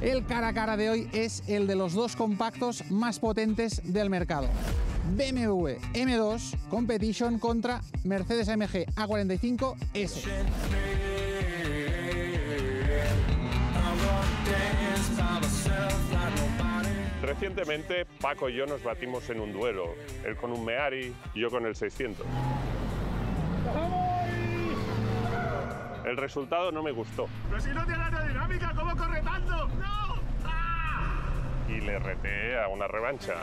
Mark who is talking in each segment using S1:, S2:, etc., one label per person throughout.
S1: El cara a cara de hoy es el de los dos compactos más potentes del mercado. BMW M2 Competition contra Mercedes-AMG A45S.
S2: Recientemente, Paco y yo nos batimos en un duelo. Él con un Meari y yo con el 600. El resultado no me gustó.
S3: ¡Pero si no tiene aerodinámica! ¿Cómo corre tanto? ¡No! ¡Ah!
S2: Y le reté a una revancha.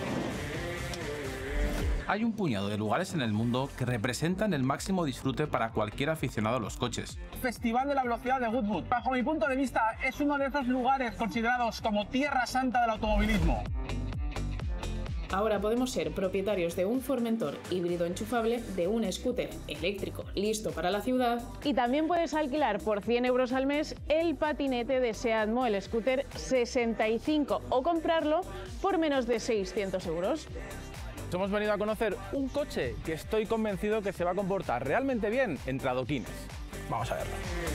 S4: Hay un puñado de lugares en el mundo que representan el máximo disfrute para cualquier aficionado a los coches.
S5: Festival de la Velocidad de Goodwood, bajo mi punto de vista, es uno de esos lugares considerados como tierra santa del automovilismo.
S6: Ahora podemos ser propietarios de un Formentor híbrido enchufable, de un scooter eléctrico listo para la ciudad.
S7: Y también puedes alquilar por 100 euros al mes el patinete de Seat Mó, el scooter 65, o comprarlo por menos de 600 euros.
S8: Hemos venido a conocer un coche que estoy convencido que se va a comportar realmente bien entre adoquines. Vamos a verlo.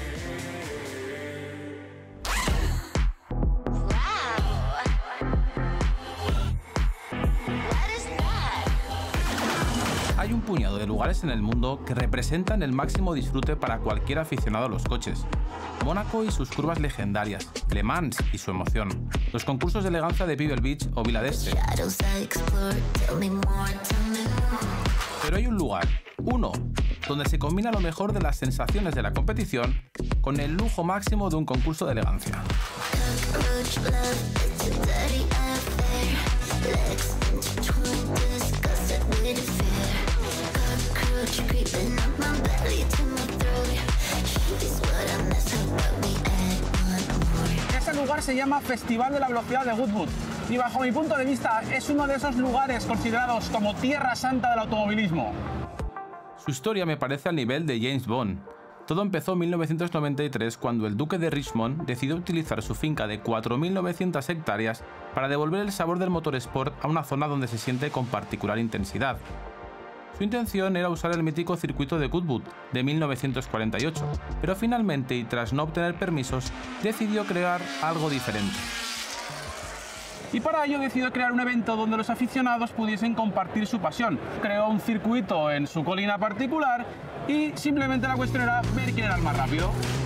S4: Hay un puñado de lugares en el mundo que representan el máximo disfrute para cualquier aficionado a los coches. Mónaco y sus curvas legendarias, Le Mans y su emoción, los concursos de elegancia de Pebble Beach o Vila d'Este. Pero hay un lugar, uno, donde se combina lo mejor de las sensaciones de la competición con el lujo máximo de un concurso de elegancia.
S5: Ese lugar se llama Festival de la Velocidad de Goodwood y bajo mi punto de vista es uno de esos lugares considerados como tierra santa del automovilismo.
S4: Su historia me parece al nivel de James Bond. Todo empezó en 1993 cuando el duque de Richmond decidió utilizar su finca de 4.900 hectáreas para devolver el sabor del motorsport a una zona donde se siente con particular intensidad. Su intención era usar el mítico circuito de Goodwood de 1948, pero finalmente, y tras no obtener permisos, decidió crear algo diferente.
S5: Y para ello decidió crear un evento donde los aficionados pudiesen compartir su pasión. Creó un circuito en su colina particular y simplemente la cuestión era ver quién era el más rápido.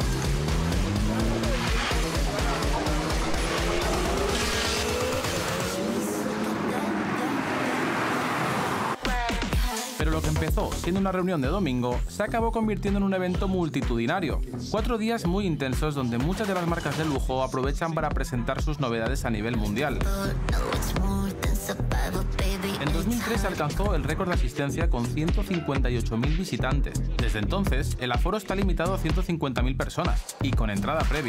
S4: Pero lo que empezó siendo una reunión de domingo se acabó convirtiendo en un evento multitudinario. 4 días muy intensos donde muchas de las marcas de lujo aprovechan para presentar sus novedades a nivel mundial. En 2003 alcanzó el récord de asistencia con 158.000 visitantes. Desde entonces, el aforo está limitado a 150.000 personas y con entrada previa.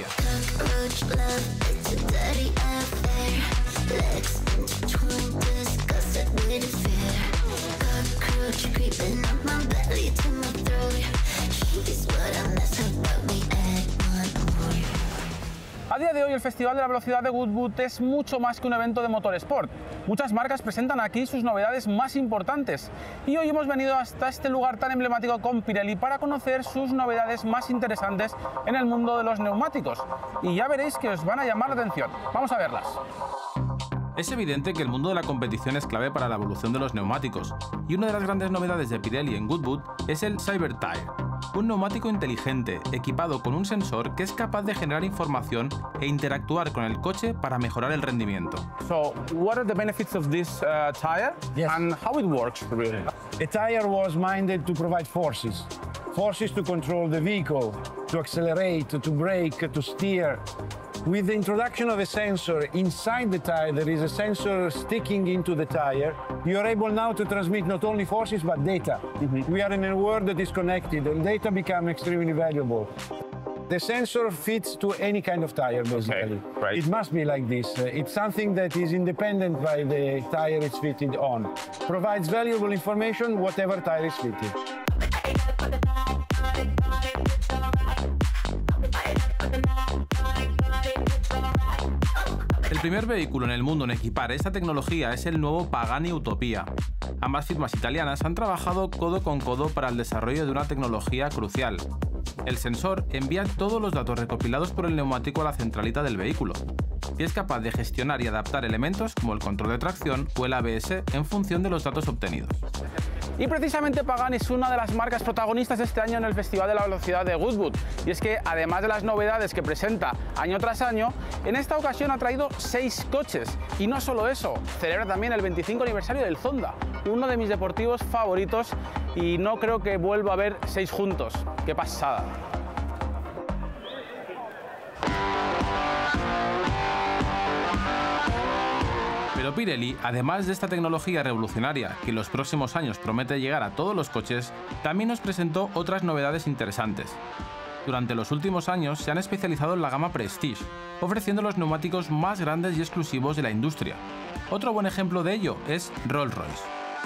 S5: A día de hoy el Festival de la Velocidad de Goodwood es mucho más que un evento de motorsport. Muchas marcas presentan aquí sus novedades más importantes y hoy hemos venido hasta este lugar tan emblemático con Pirelli para conocer sus novedades más interesantes en el mundo de los neumáticos. Y ya veréis que os van a llamar la atención. Vamos a verlas.
S4: Es evidente que el mundo de la competición es clave para la evolución de los neumáticos, y una de las grandes novedades de Pirelli en Goodwood es el CyberTire, un neumático inteligente equipado con un sensor que es capaz de generar información e interactuar con el coche para mejorar el rendimiento.
S8: So, what are the benefits of this tire and how it works really?
S9: A tire was minded to provide forces to control the vehicle, to accelerate, to brake, to steer. With the introduction of a sensor inside the tire, there is a sensor sticking into the tire. You are able now to transmit not only forces but data. We are in a world that is connected and data become extremely valuable. The sensor fits to any kind of tire, basically.
S2: Okay, right.
S9: It must be like this. It's something that is independent by the tire it's fitted on. Provides valuable information whatever tire is fitted.
S4: El primer vehículo en el mundo en equipar esta tecnología es el nuevo Pagani Utopia. Ambas firmas italianas han trabajado codo con codo para el desarrollo de una tecnología crucial. El sensor envía todos los datos recopilados por el neumático a la centralita del vehículo. y es capaz de gestionar y adaptar elementos como el control de tracción o el ABS en función de los datos obtenidos.
S5: Y precisamente Pagani es una de las marcas protagonistas este año en el Festival de la Velocidad de Goodwood. Y es que además de las novedades que presenta año tras año, en esta ocasión ha traído 6 coches. Y no solo eso, celebra también el 25 aniversario del Zonda, uno de mis deportivos favoritos, y no creo que vuelva a ver 6 juntos. ¡Qué pasada!
S4: Pero Pirelli, además de esta tecnología revolucionaria que en los próximos años promete llegar a todos los coches, también nos presentó otras novedades interesantes. Durante los últimos años se han especializado en la gama Prestige, ofreciendo los neumáticos más grandes y exclusivos de la industria. Otro buen ejemplo de ello es Rolls-Royce.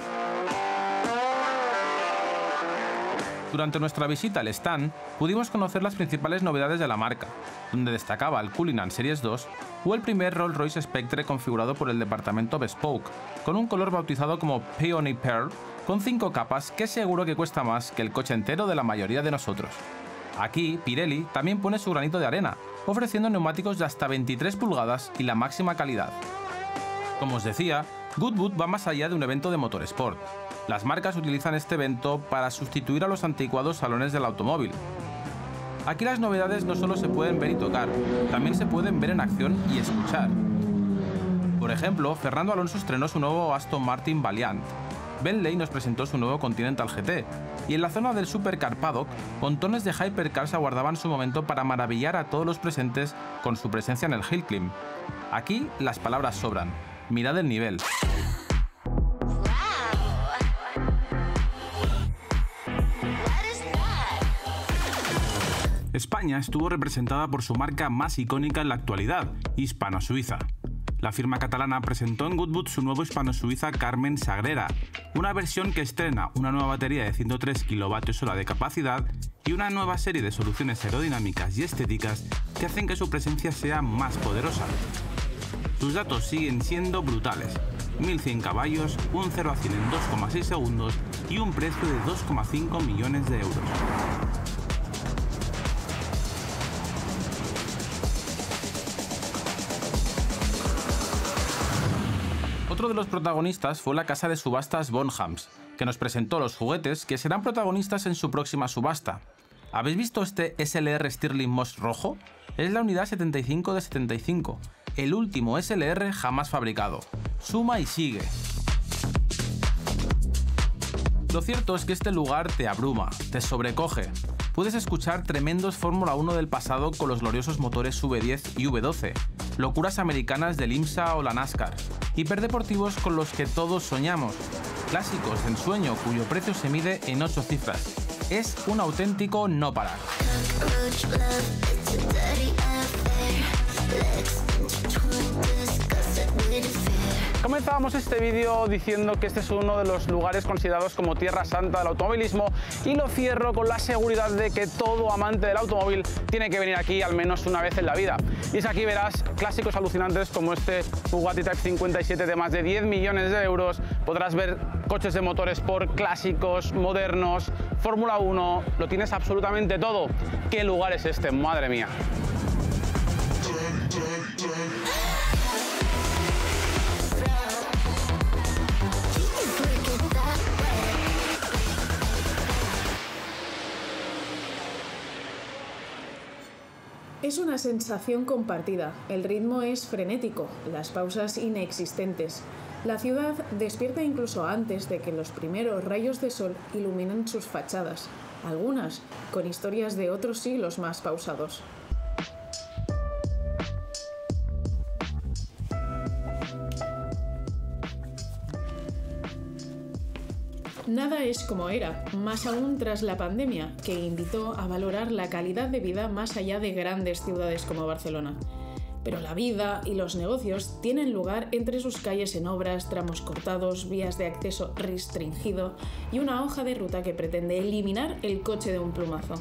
S4: Durante nuestra visita al stand, pudimos conocer las principales novedades de la marca, donde destacaba el Cullinan Series 2 o el primer Rolls-Royce Spectre configurado por el departamento Bespoke, con un color bautizado como Peony Pearl, con 5 capas que seguro que cuesta más que el coche entero de la mayoría de nosotros. Aquí, Pirelli también pone su granito de arena, ofreciendo neumáticos de hasta 23 pulgadas y la máxima calidad. Como os decía, Goodwood va más allá de un evento de motorsport. Las marcas utilizan este evento para sustituir a los anticuados salones del automóvil. Aquí las novedades no solo se pueden ver y tocar, también se pueden ver en acción y escuchar. Por ejemplo, Fernando Alonso estrenó su nuevo Aston Martin Valiant, Bentley nos presentó su nuevo Continental GT, y en la zona del Supercar Paddock, montones de hypercars aguardaban su momento para maravillar a todos los presentes con su presencia en el Hill Climb. Aquí las palabras sobran, mirad el nivel. España estuvo representada por su marca más icónica en la actualidad, Hispano-Suiza. La firma catalana presentó en Goodwood su nuevo Hispano-Suiza Carmen Sagrera, una versión que estrena una nueva batería de 103 kWh de capacidad y una nueva serie de soluciones aerodinámicas y estéticas que hacen que su presencia sea más poderosa. Sus datos siguen siendo brutales: 1100 caballos, un 0 a 100 en 2,6 segundos y un precio de 2,5 millones de euros. Otro de los protagonistas fue la casa de subastas Bonhams, que nos presentó los juguetes que serán protagonistas en su próxima subasta. ¿Habéis visto este SLR Stirling Moss rojo? Es la unidad 75 de 75, el último SLR jamás fabricado. Suma y sigue. Lo cierto es que este lugar te abruma, te sobrecoge. Puedes escuchar tremendos Fórmula 1 del pasado con los gloriosos motores V10 y V12, locuras americanas del IMSA o la NASCAR, hiperdeportivos con los que todos soñamos, clásicos de ensueño cuyo precio se mide en 8 cifras. Es un auténtico no parar.
S5: Comenzábamos este vídeo diciendo que este es uno de los lugares considerados como Tierra Santa del automovilismo, y lo cierro con la seguridad de que todo amante del automóvil tiene que venir aquí al menos una vez en la vida. Y es aquí verás clásicos alucinantes como este Bugatti Type 57 de más de 10 millones de euros, podrás ver coches de motor sport clásicos, modernos, Fórmula 1, lo tienes absolutamente todo. ¿Qué lugar es este? Madre mía.
S6: Es una sensación compartida, el ritmo es frenético, las pausas inexistentes. La ciudad despierta incluso antes de que los primeros rayos de sol iluminen sus fachadas, algunas con historias de otros siglos más pausados. Nada es como era, más aún tras la pandemia, que invitó a valorar la calidad de vida más allá de grandes ciudades como Barcelona. Pero la vida y los negocios tienen lugar entre sus calles en obras, tramos cortados, vías de acceso restringido y una hoja de ruta que pretende eliminar el coche de un plumazo.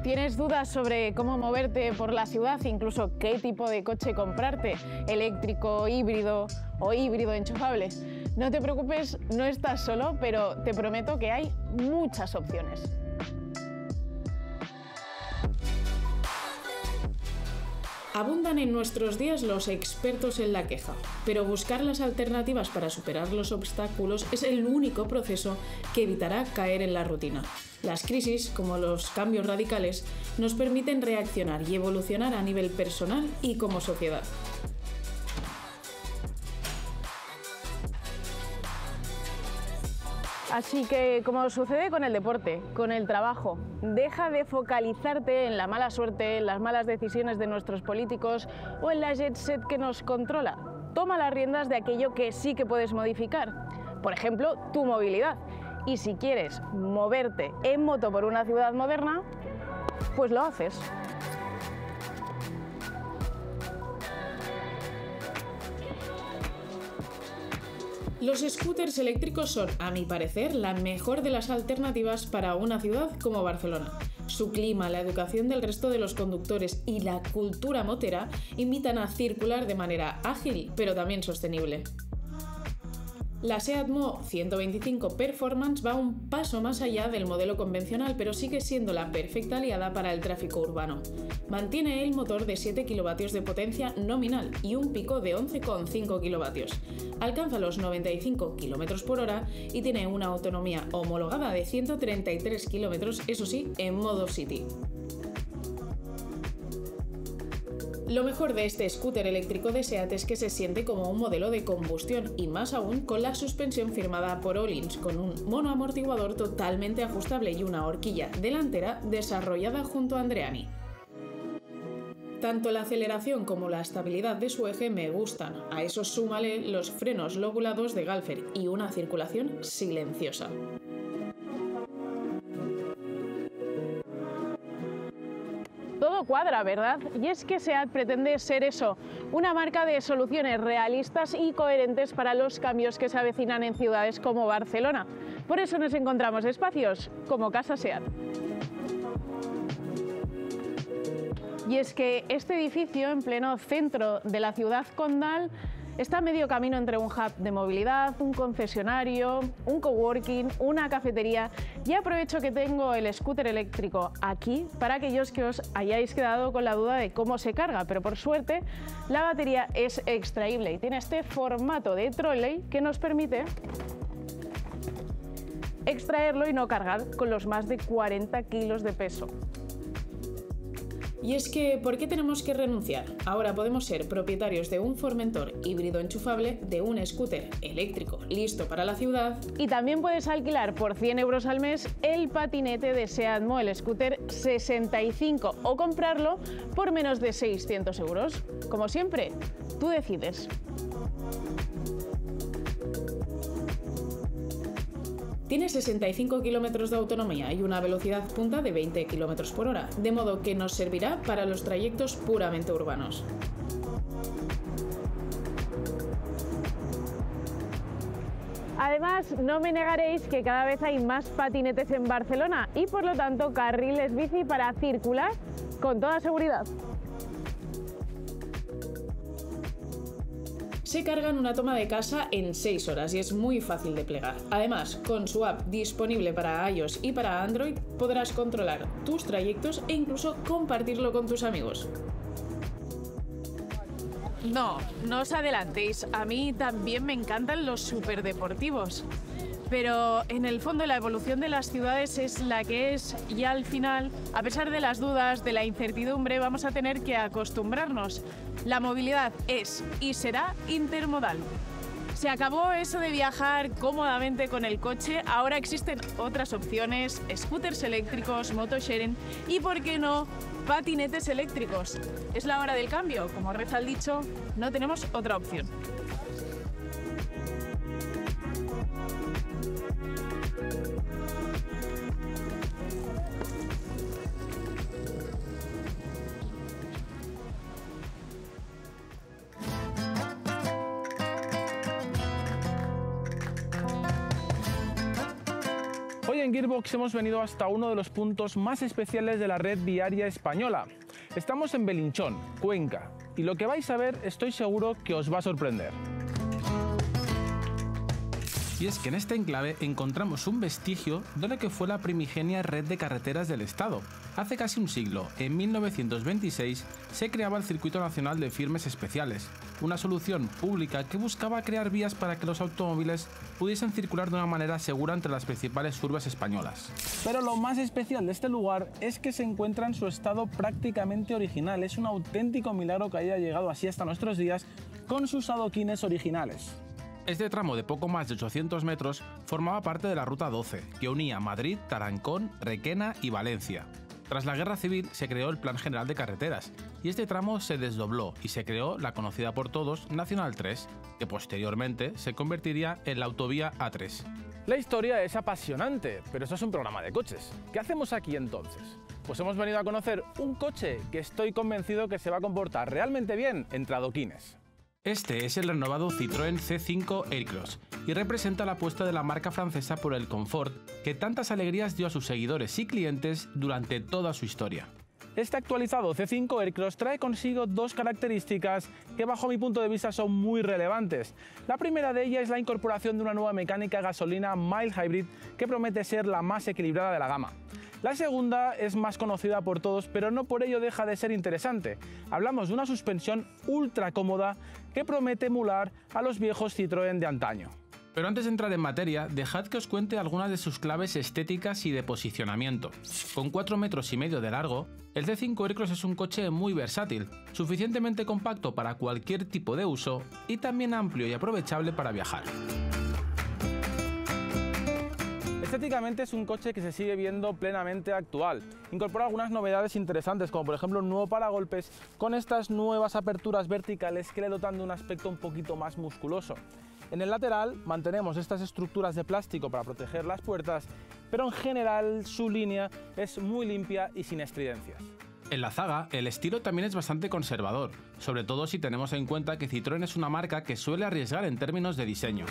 S7: ¿Tienes dudas sobre cómo moverte por la ciudad, incluso qué tipo de coche comprarte? ¿Eléctrico, híbrido o híbrido enchufable? No te preocupes, no estás solo, pero te prometo que hay muchas opciones.
S6: Abundan en nuestros días los expertos en la queja, pero buscar las alternativas para superar los obstáculos es el único proceso que evitará caer en la rutina. Las crisis, como los cambios radicales, nos permiten reaccionar y evolucionar a nivel personal y como sociedad.
S7: Así que, como sucede con el deporte, con el trabajo, deja de focalizarte en la mala suerte, en las malas decisiones de nuestros políticos o en la jet set que nos controla. Toma las riendas de aquello que sí que puedes modificar. Por ejemplo, tu movilidad. Y si quieres moverte en moto por una ciudad moderna, pues lo haces.
S6: Los scooters eléctricos son, a mi parecer, la mejor de las alternativas para una ciudad como Barcelona. Su clima, la educación del resto de los conductores y la cultura motera invitan a circular de manera ágil, pero también sostenible. La SEAT Mo 125 Performance va un paso más allá del modelo convencional, pero sigue siendo la perfecta aliada para el tráfico urbano. Mantiene el motor de 7 kilovatios de potencia nominal y un pico de 11,5 kilovatios. Alcanza los 95 km por hora y tiene una autonomía homologada de 133 km, eso sí, en modo City. Lo mejor de este scooter eléctrico de SEAT es que se siente como un modelo de combustión y más aún con la suspensión firmada por Öhlins, con un monoamortiguador totalmente ajustable y una horquilla delantera desarrollada junto a Andreani. Tanto la aceleración como la estabilidad de su eje me gustan, a eso súmale los frenos lobulados de Galfer y una circulación silenciosa.
S7: Todo cuadra, ¿verdad? Y es que SEAT pretende ser eso, una marca de soluciones realistas y coherentes para los cambios que se avecinan en ciudades como Barcelona. Por eso nos encontramos espacios como Casa SEAT. Y es que este edificio, en pleno centro de la ciudad condal, está a medio camino entre un hub de movilidad, un concesionario, un coworking, una cafetería, y aprovecho que tengo el scooter eléctrico aquí para aquellos que os hayáis quedado con la duda de cómo se carga, pero por suerte la batería es extraíble y tiene este formato de trolley que nos permite extraerlo y no cargar con los más de 40 kilos de peso.
S6: Y es que, ¿por qué tenemos que renunciar? Ahora podemos ser propietarios de un Formentor híbrido enchufable, de un scooter eléctrico listo para la ciudad.
S7: Y también puedes alquilar por 100 euros al mes el patinete de SEAT Mo, el scooter 65, o comprarlo por menos de 600 euros. Como siempre, tú decides.
S6: Tiene 65 km de autonomía y una velocidad punta de 20 km por hora, de modo que nos servirá para los trayectos puramente urbanos.
S7: Además, no me negaréis que cada vez hay más patinetes en Barcelona y por lo tanto carriles bici para circular con toda seguridad.
S6: Se carga en una toma de casa en 6 horas y es muy fácil de plegar. Además, con su app disponible para iOS y para Android, podrás controlar tus trayectos e incluso compartirlo con tus amigos.
S7: No os adelantéis, a mí también me encantan los superdeportivos. Pero en el fondo la evolución de las ciudades es la que es y al final, a pesar de las dudas, de la incertidumbre, vamos a tener que acostumbrarnos. La movilidad es y será intermodal. Se acabó eso de viajar cómodamente con el coche, ahora existen otras opciones, scooters eléctricos, motosharing y, ¿por qué no?, patinetes eléctricos. Es la hora del cambio, como reza el dicho, no tenemos otra opción.
S5: Hoy en Gearbox hemos venido hasta uno de los puntos más especiales de la red viaria española. Estamos en Belinchón, Cuenca, y lo que vais a ver estoy seguro que os va a sorprender.
S4: Y es que en este enclave encontramos un vestigio de lo que fue la primigenia red de carreteras del Estado. Hace casi un siglo, en 1926, se creaba el Circuito Nacional de Firmes Especiales, una solución pública que buscaba crear vías para que los automóviles pudiesen circular de una manera segura entre las principales urbes españolas.
S5: Pero lo más especial de este lugar es que se encuentra en su estado prácticamente original. Es un auténtico milagro que haya llegado así hasta nuestros días con sus adoquines originales.
S4: Este tramo de poco más de 800 metros formaba parte de la Ruta 12, que unía Madrid, Tarancón, Requena y Valencia. Tras la Guerra Civil se creó el Plan General de Carreteras, y este tramo se desdobló y se creó la conocida por todos Nacional 3, que posteriormente se convertiría en la autovía A3.
S8: La historia es apasionante, pero esto es un programa de coches. ¿Qué hacemos aquí entonces? Pues hemos venido a conocer un coche que estoy convencido que se va a comportar realmente bien entre adoquines.
S4: Este es el renovado Citroën C5 Aircross y representa la apuesta de la marca francesa por el confort que tantas alegrías dio a sus seguidores y clientes durante toda su historia.
S5: Este actualizado C5 Aircross trae consigo dos características que bajo mi punto de vista son muy relevantes. La primera de ellas es la incorporación de una nueva mecánica gasolina mild hybrid que promete ser la más equilibrada de la gama. La segunda es más conocida por todos, pero no por ello deja de ser interesante. Hablamos de una suspensión ultra cómoda que promete emular a los viejos Citroën de antaño.
S4: Pero antes de entrar en materia, dejad que os cuente algunas de sus claves estéticas y de posicionamiento. Con 4,5 metros de largo, el C5 Aircross es un coche muy versátil, suficientemente compacto para cualquier tipo de uso y también amplio y aprovechable para viajar.
S5: Estéticamente es un coche que se sigue viendo plenamente actual. Incorpora algunas novedades interesantes, como por ejemplo un nuevo paragolpes con estas nuevas aperturas verticales que le dotan de un aspecto un poquito más musculoso. En el lateral mantenemos estas estructuras de plástico para proteger las puertas, pero en general su línea es muy limpia y sin estridencias.
S4: En la zaga, el estilo también es bastante conservador, sobre todo si tenemos en cuenta que Citroën es una marca que suele arriesgar en términos de diseño.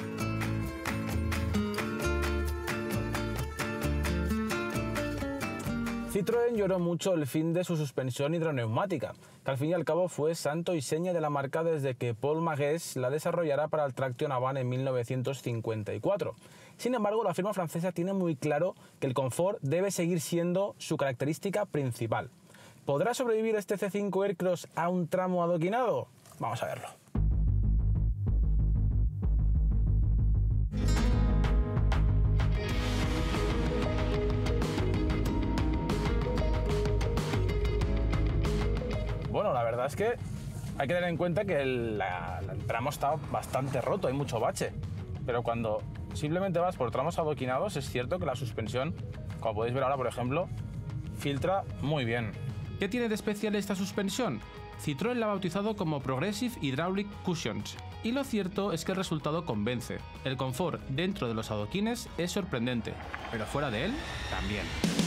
S5: Citroën lloró mucho el fin de su suspensión hidroneumática, que al fin y al cabo fue santo y seña de la marca desde que Paul Maguès la desarrollara para el Traction Avant en 1954. Sin embargo, la firma francesa tiene muy claro que el confort debe seguir siendo su característica principal. ¿Podrá sobrevivir este C5 Aircross a un tramo adoquinado? Vamos a verlo. Bueno, la verdad es que hay que tener en cuenta que el tramo está bastante roto, hay mucho bache. Pero cuando simplemente vas por tramos adoquinados, es cierto que la suspensión, como podéis ver ahora, por ejemplo, filtra muy bien.
S4: ¿Qué tiene de especial esta suspensión? Citroën la ha bautizado como Progressive Hydraulic Cushions, y lo cierto es que el resultado convence. El confort dentro de los adoquines es sorprendente, pero fuera de él, también.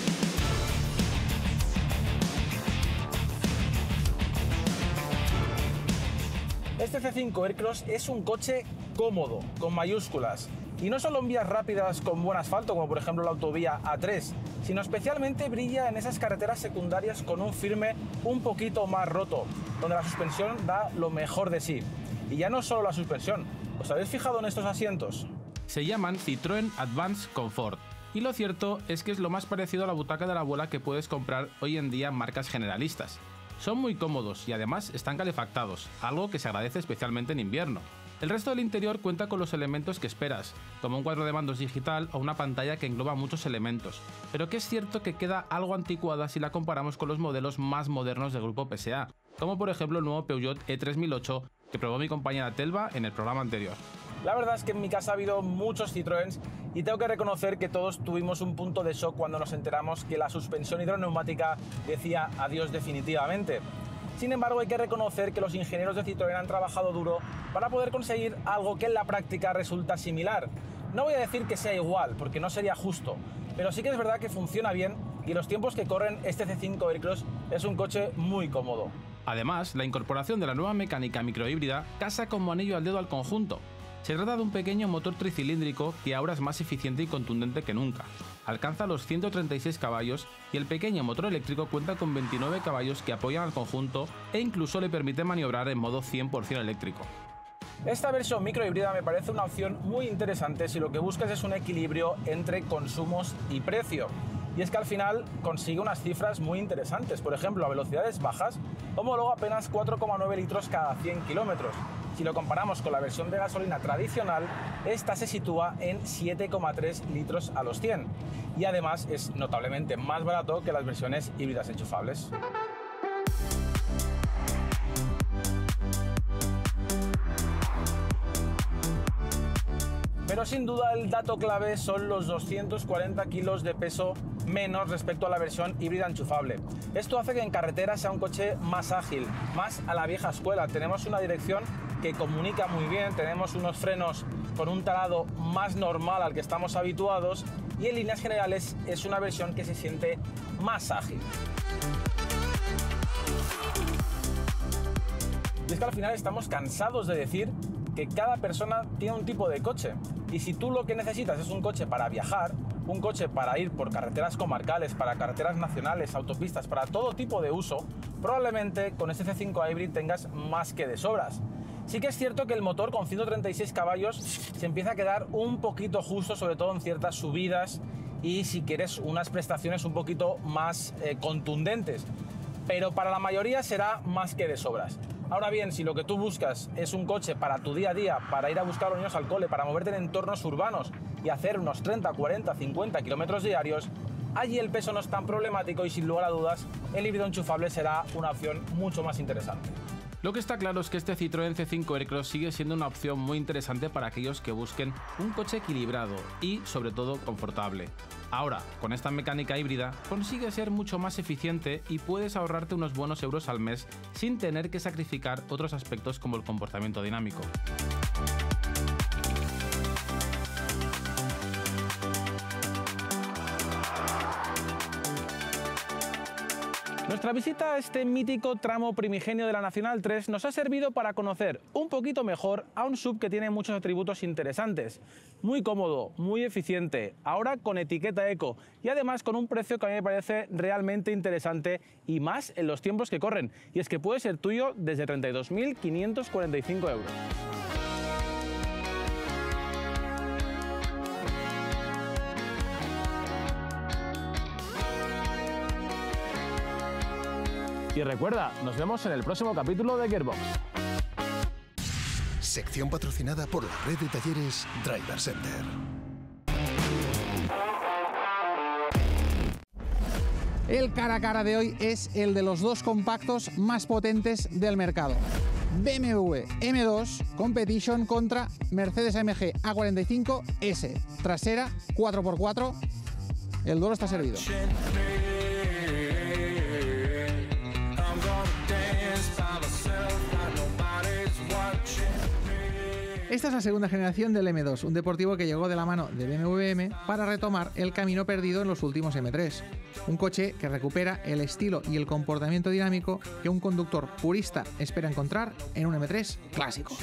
S5: Este C5 Aircross es un coche cómodo, con mayúsculas, y no solo en vías rápidas con buen asfalto, como por ejemplo la autovía A3, sino especialmente brilla en esas carreteras secundarias con un firme un poquito más roto, donde la suspensión da lo mejor de sí. Y ya no solo la suspensión, ¿os habéis fijado en estos asientos?
S4: Se llaman Citroën Advanced Comfort, y lo cierto es que es lo más parecido a la butaca de la abuela que puedes comprar hoy en día en marcas generalistas. Son muy cómodos y además están calefactados, algo que se agradece especialmente en invierno. El resto del interior cuenta con los elementos que esperas, como un cuadro de mandos digital o una pantalla que engloba muchos elementos, pero que es cierto que queda algo anticuada si la comparamos con los modelos más modernos del grupo PSA, como por ejemplo el nuevo Peugeot E3008 que probó mi compañera Telva en el programa anterior.
S5: La verdad es que en mi casa ha habido muchos Citroëns y tengo que reconocer que todos tuvimos un punto de shock cuando nos enteramos que la suspensión hidroneumática decía adiós definitivamente. Sin embargo, hay que reconocer que los ingenieros de Citroën han trabajado duro para poder conseguir algo que en la práctica resulta similar. No voy a decir que sea igual, porque no sería justo, pero sí que es verdad que funciona bien y en los tiempos que corren este C5 Aircross es un coche muy cómodo.
S4: Además, la incorporación de la nueva mecánica microhíbrida casa como anillo al dedo al conjunto. Se trata de un pequeño motor tricilíndrico que ahora es más eficiente y contundente que nunca. Alcanza los 136 caballos y el pequeño motor eléctrico cuenta con 29 caballos que apoyan al conjunto e incluso le permite maniobrar en modo 100% eléctrico.
S5: Esta versión microhíbrida me parece una opción muy interesante si lo que buscas es un equilibrio entre consumos y precio. Y es que al final consigue unas cifras muy interesantes. Por ejemplo, a velocidades bajas homologa apenas 4,9 litros cada 100 kilómetros. Si lo comparamos con la versión de gasolina tradicional, esta se sitúa en 7,3 litros a los 100. Y además es notablemente más barato que las versiones híbridas enchufables. Pero sin duda el dato clave son los 240 kilos de peso menos respecto a la versión híbrida enchufable. Esto hace que en carretera sea un coche más ágil, más a la vieja escuela. Tenemos una dirección que comunica muy bien, tenemos unos frenos con un talado más normal al que estamos habituados y en líneas generales es una versión que se siente más ágil. Y es que al final estamos cansados de decir que cada persona tiene un tipo de coche y si tú lo que necesitas es un coche para viajar, un coche para ir por carreteras comarcales, para carreteras nacionales, autopistas, para todo tipo de uso, probablemente con este C5 Hybrid tengas más que de sobras. Sí que es cierto que el motor con 136 caballos se empieza a quedar un poquito justo, sobre todo en ciertas subidas y si quieres unas prestaciones un poquito más contundentes, pero para la mayoría será más que de sobras. Ahora bien, si lo que tú buscas es un coche para tu día a día, para ir a buscar a los niños al cole, para moverte en entornos urbanos y hacer unos 30, 40, 50 kilómetros diarios, allí el peso no es tan problemático y sin lugar a dudas el híbrido enchufable será una opción mucho más interesante.
S4: Lo que está claro es que este Citroën C5 Aircross sigue siendo una opción muy interesante para aquellos que busquen un coche equilibrado y, sobre todo, confortable. Ahora, con esta mecánica híbrida, consigue ser mucho más eficiente y puedes ahorrarte unos buenos euros al mes sin tener que sacrificar otros aspectos como el comportamiento dinámico.
S5: Nuestra visita a este mítico tramo primigenio de la Nacional 3 nos ha servido para conocer un poquito mejor a un SUV que tiene muchos atributos interesantes. Muy cómodo, muy eficiente, ahora con etiqueta eco y además con un precio que a mí me parece realmente interesante y más en los tiempos que corren. Y es que puede ser tuyo desde 32.545 euros. Y recuerda, nos vemos en el próximo capítulo de Gearbox.
S10: Sección patrocinada por la red de talleres Driver Center.
S1: El cara a cara de hoy es el de los dos compactos más potentes del mercado. BMW M2 Competition contra Mercedes AMG A45S. Trasera 4x4. El duelo está servido. Esta es la segunda generación del M2, un deportivo que llegó de la mano de BMW M para retomar el camino perdido en los últimos M3. Un coche que recupera el estilo y el comportamiento dinámico que un conductor purista espera encontrar en un M3 clásico.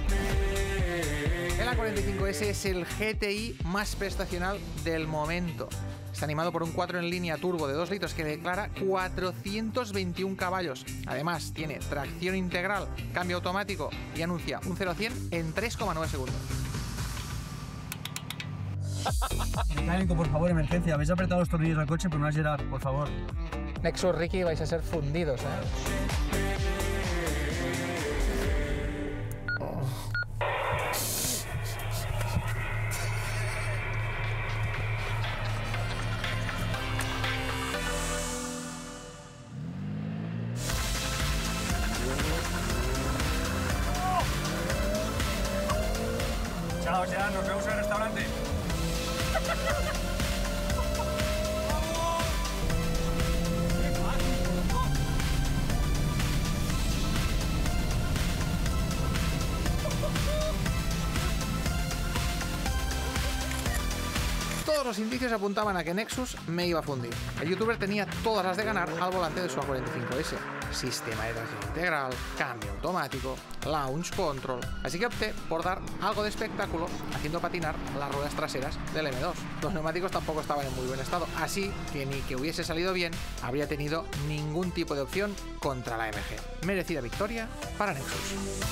S1: El A45S es el GTI más prestacional del momento. Está animado por un 4 en línea turbo de 2 litros que declara 421 caballos. Además, tiene tracción integral, cambio automático y anuncia un 0 a 100 en 3,9 segundos.
S11: Mecánico, por favor, emergencia. Habéis apretado los tornillos al coche, pero no has llegado, por favor.
S1: Nexus, Ricky, vais a ser fundidos,
S11: Chao, ya, nos vemos en el restaurante.
S1: Todos los indicios apuntaban a que Nexus me iba a fundir. El youtuber tenía todas las de ganar al volante de su A45S. Sistema de tracción integral, cambio automático, launch control. Así que opté por dar algo de espectáculo haciendo patinar las ruedas traseras del M2. Los neumáticos tampoco estaban en muy buen estado, así que ni que hubiese salido bien, habría tenido ningún tipo de opción contra la MG. Merecida victoria para Nexus.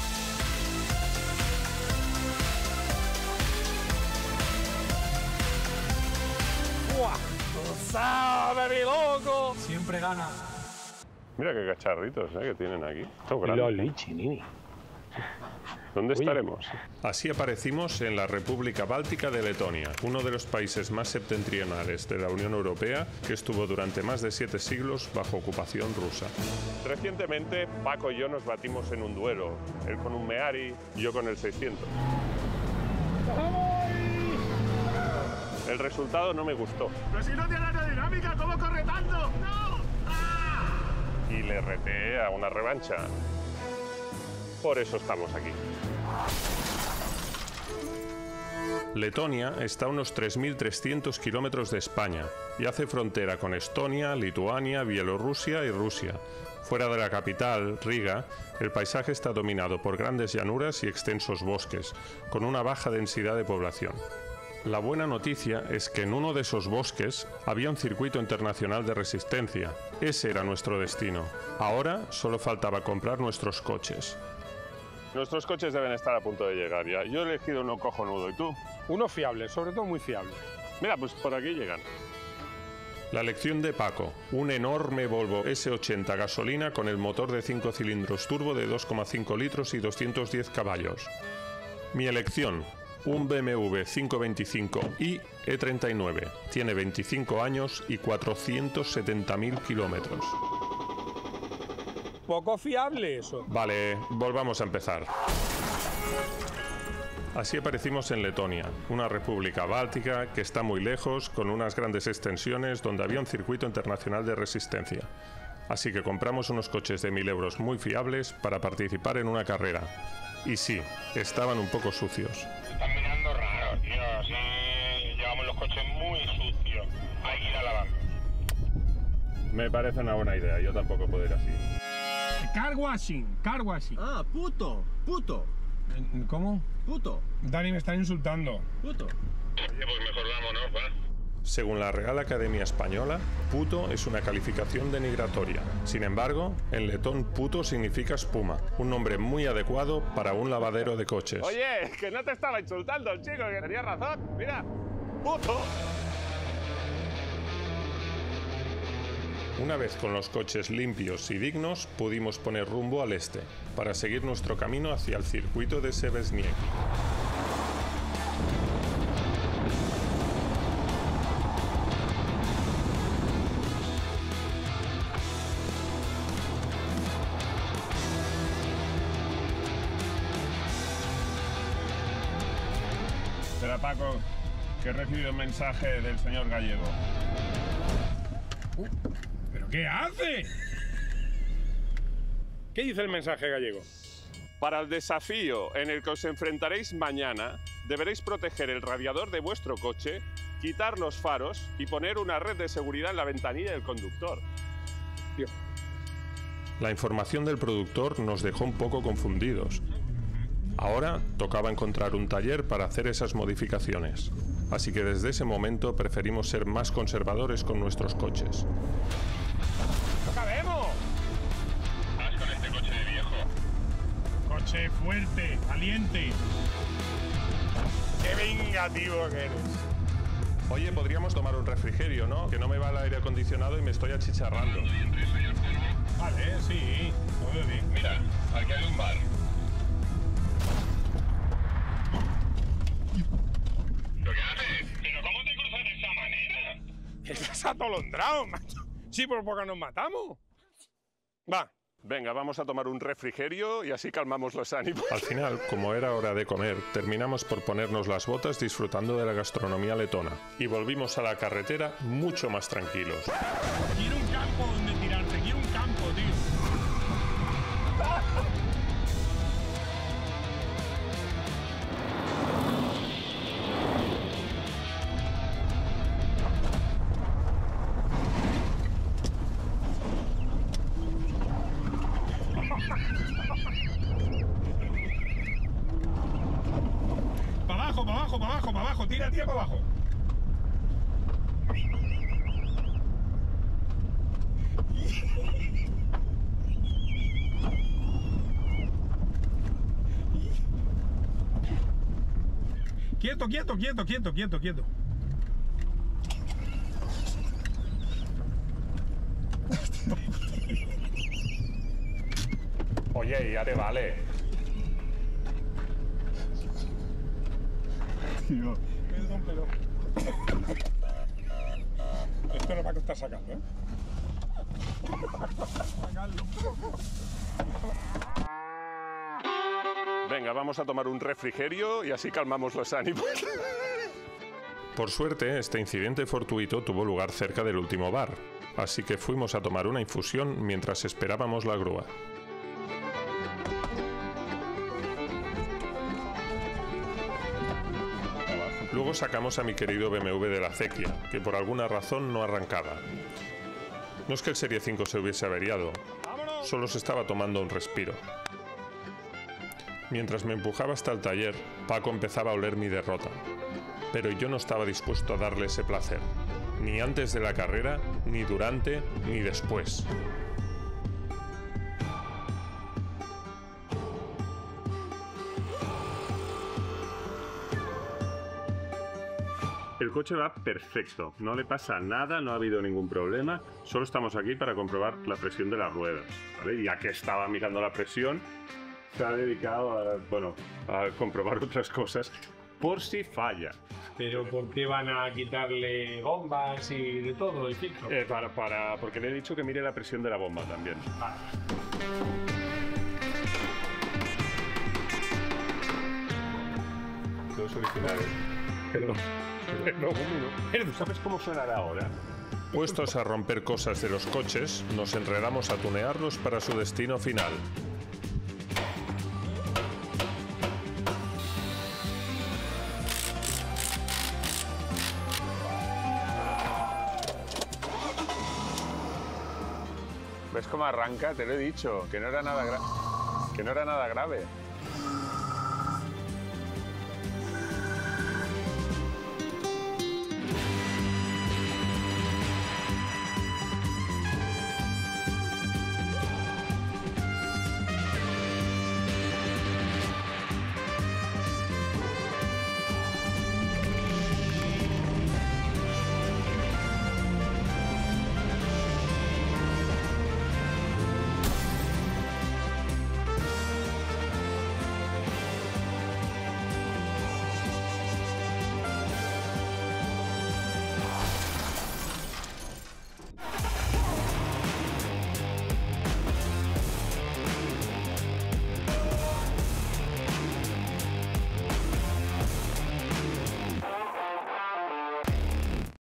S2: ¡Sabe, mi loco!
S11: Siempre gana.
S2: Mira qué cacharritos que tienen aquí. ¿Dónde estaremos? Así aparecimos en la República Báltica de Letonia, uno de los países más septentrionales de la Unión Europea que estuvo durante más de 7 siglos bajo ocupación rusa. Recientemente, Paco y yo nos batimos en un duelo, él con un Meari y yo con el 600. El resultado no me gustó.
S3: Pero si no tiene aerodinámica, ¿cómo corre tanto? ¡No! ¡Ah!
S2: Y le reté a una revancha. Por eso estamos aquí. Letonia está a unos 3.300 kilómetros de España y hace frontera con Estonia, Lituania, Bielorrusia y Rusia. Fuera de la capital, Riga, el paisaje está dominado por grandes llanuras y extensos bosques, con una baja densidad de población. La buena noticia es que en uno de esos bosques había un circuito internacional de resistencia. Ese era nuestro destino. Ahora solo faltaba comprar nuestros coches. Nuestros coches deben estar a punto de llegar ya. Yo he elegido uno cojonudo, ¿y tú?
S12: Uno fiable, sobre todo muy fiable.
S2: Mira, pues por aquí llegan. La elección de Paco, un enorme Volvo S80 gasolina con el motor de 5 cilindros turbo de 2,5 litros y 210 caballos. Mi elección, un BMW 525i E39. Tiene 25 años y 470.000 kilómetros.
S12: Poco fiable eso.
S2: Vale, volvamos a empezar. Así aparecimos en Letonia, una república báltica que está muy lejos, con unas grandes extensiones donde había un circuito internacional de resistencia. Así que compramos unos coches de 1.000 euros muy fiables para participar en una carrera. Y sí, estaban un poco sucios.
S13: Están mirando raro, tío. Así llevamos los coches muy sucios. Hay que ir a lavarlos.
S2: Me parece una buena idea, yo tampoco puedo ir así.
S12: Car washing.
S11: Ah, puto.
S12: ¿Cómo?
S11: Puto.
S12: Dani, me están insultando.
S11: Puto.
S13: Oye, pues mejor vámonos, va.
S2: Según la Real Academia Española, puto es una calificación denigratoria. Sin embargo, en letón puto significa espuma, un nombre muy adecuado para un lavadero de coches. Oye, que no te estaba insultando, chico, que tenías razón. Mira, puto. Una vez con los coches limpios y dignos, pudimos poner rumbo al este, para seguir nuestro camino hacia el circuito de Severnieki. Espera, Paco, que he recibido un mensaje del señor Gallego.
S12: ¿Pero qué hace? ¿Qué dice el mensaje gallego?
S2: Para el desafío en el que os enfrentaréis mañana, deberéis proteger el radiador de vuestro coche, quitar los faros y poner una red de seguridad en la ventanilla del conductor.
S12: Tío.
S2: La información del productor nos dejó un poco confundidos. Ahora tocaba encontrar un taller para hacer esas modificaciones. Así que desde ese momento preferimos ser más conservadores con nuestros coches.
S12: ¡Cabemos!
S13: Vas con este coche de viejo.
S12: Coche fuerte, valiente. ¡Qué vengativo que eres!
S2: Oye, podríamos tomar un refrigerio, ¿no? Que no me va el aire acondicionado y me estoy achicharrando.
S12: Vale, sí, todo bien.
S13: Mira, aquí hay un bar. ¿Pero qué haces? ¿Pero cómo te cruzas de esa manera?
S12: Estás atolondrado, macho. Sí, por poco nos matamos. Va.
S2: Venga, vamos a tomar un refrigerio y así calmamos los ánimos. Al final, como era hora de comer, terminamos por ponernos las botas disfrutando de la gastronomía letona. Y volvimos a la carretera mucho más tranquilos.
S12: Quiero un campo donde tirarte, quiero un campo, tío. abajo, para abajo, para abajo, para abajo. Tira, tira para abajo. Quieto, quieto, quieto, quieto, quieto, quieto.
S2: Oye, ya te vale.
S12: Tío, perdón, pero... Esto nos va a costar sacarlo, ¿eh?
S2: Venga, vamos a tomar un refrigerio y así calmamos los ánimos. Por suerte, este incidente fortuito tuvo lugar cerca del último bar, así que fuimos a tomar una infusión mientras esperábamos la grúa. Luego sacamos a mi querido BMW de la acequia, que por alguna razón no arrancaba. No es que el Serie 5 se hubiese averiado, solo se estaba tomando un respiro. Mientras me empujaba hasta el taller, Paco empezaba a oler mi derrota. Pero yo no estaba dispuesto a darle ese placer, ni antes de la carrera, ni durante, ni después. El coche va perfecto, no le pasa nada, no ha habido ningún problema, solo estamos aquí para comprobar la presión de las ruedas, ¿vale? Y ya que estaba mirando la presión, se ha dedicado a, bueno, a comprobar otras cosas por si falla.
S12: ¿Pero por qué van a quitarle bombas y de todo el filtro?
S2: Porque le he dicho que mire la presión de la bomba también.
S12: Ah.
S2: Todos originales. Perdón. ¿Sabes cómo sonará ahora? Puestos a romper cosas de los coches, nos enredamos a tunearlos para su destino final. ¿Ves cómo arranca? Te lo he dicho, que no era nada grave.